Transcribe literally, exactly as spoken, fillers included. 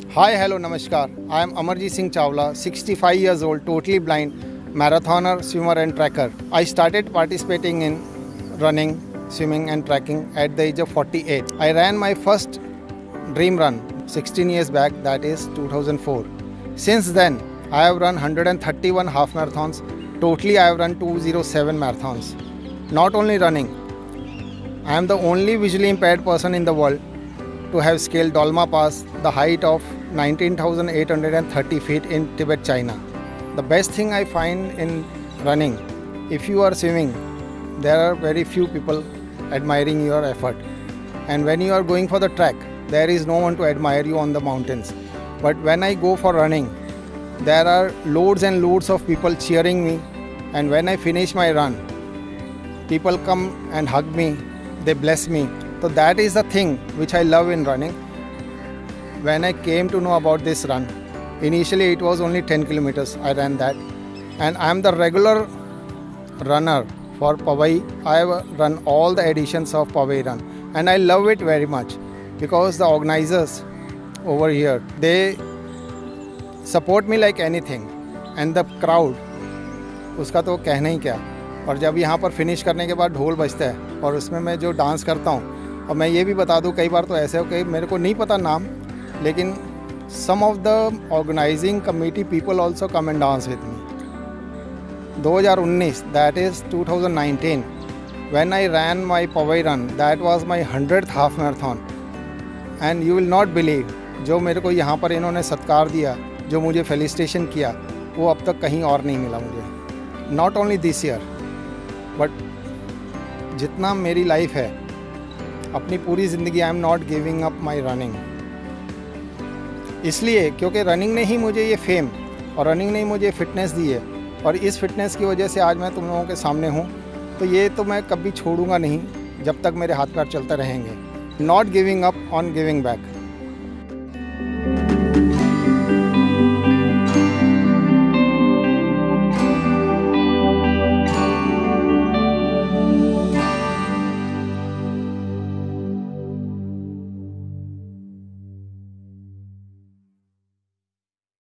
Hi, hello, namaskar. I am Amarjeet Singh Chawla, sixty-five years old, totally blind, marathoner, swimmer and tracker. I started participating in running, swimming and trekking at the age of forty-eight. I ran my first dream run sixteen years back, that is two thousand four. Since then, I have run one hundred thirty-one half marathons. Totally, I have run two hundred seven marathons. Not only running, I am the only visually impaired person in the world to have scaled Dolma Pass, the height of nineteen thousand eight hundred thirty feet in Tibet, China. The best thing I find in running, if you are swimming, there are very few people admiring your effort. And when you are going for the trek, there is no one to admire you on the mountains. But when I go for running, there are loads and loads of people cheering me. And when I finish my run, people come and hug me, they bless me. So that is the thing which I love in running. When I came to know about this run, initially it was only ten kilometers, I ran that. And I am the regular runner for Powai. I have run all the editions of Powai Run. And I love it very much because the organizers over here, they support me like anything. And the crowd, उसका तो कहना ही क्या. और जब यहाँ पर finish करने के बाद ढोल बजता है और उसमें मैं जो डांस करता हूँ, और मैं ये भी बता दूँ, कई बार तो ऐसे हो कि मेरे को नहीं पता नाम, लेकिन some of the organizing committee people also come and dance with me. twenty nineteen, that is two thousand nineteen, when I ran my Powai Run, that was my hundredth half marathon. And you will not believe, जो मेरे को यहाँ पर इन्होंने सत्कार दिया, जो मुझे फेलिसिटेशन किया, वो अब तक कहीं और नहीं मिला मुझे. Not only this year, but जितना मेरी लाइफ है, अपनी पूरी ज़िंदगी I am not giving up my running. इसलिए क्योंकि रनिंग ने ही मुझे ये फेम और रनिंग ने ही मुझे फिटनेस दी है, और इस फिटनेस की वजह से आज मैं तुम लोगों के सामने हूँ. तो ये तो मैं कभी छोड़ूंगा नहीं जब तक मेरे हाथ पैर चलते रहेंगे. Not giving up on giving back.